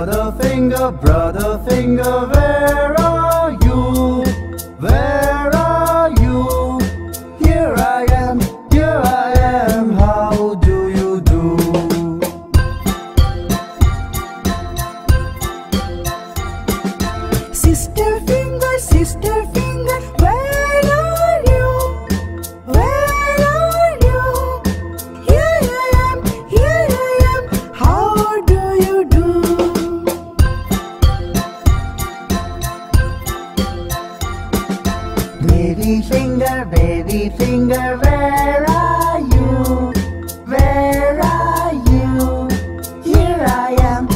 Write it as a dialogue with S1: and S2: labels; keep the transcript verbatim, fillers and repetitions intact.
S1: Brother finger, brother finger, where are you? Where are you? Here I am, here I am, how do you do?
S2: Sister finger, sister finger, where are you? Where are you? Here I am, here I am, how do you do?
S1: Baby finger, baby finger, where are you? Where are you? Here I am,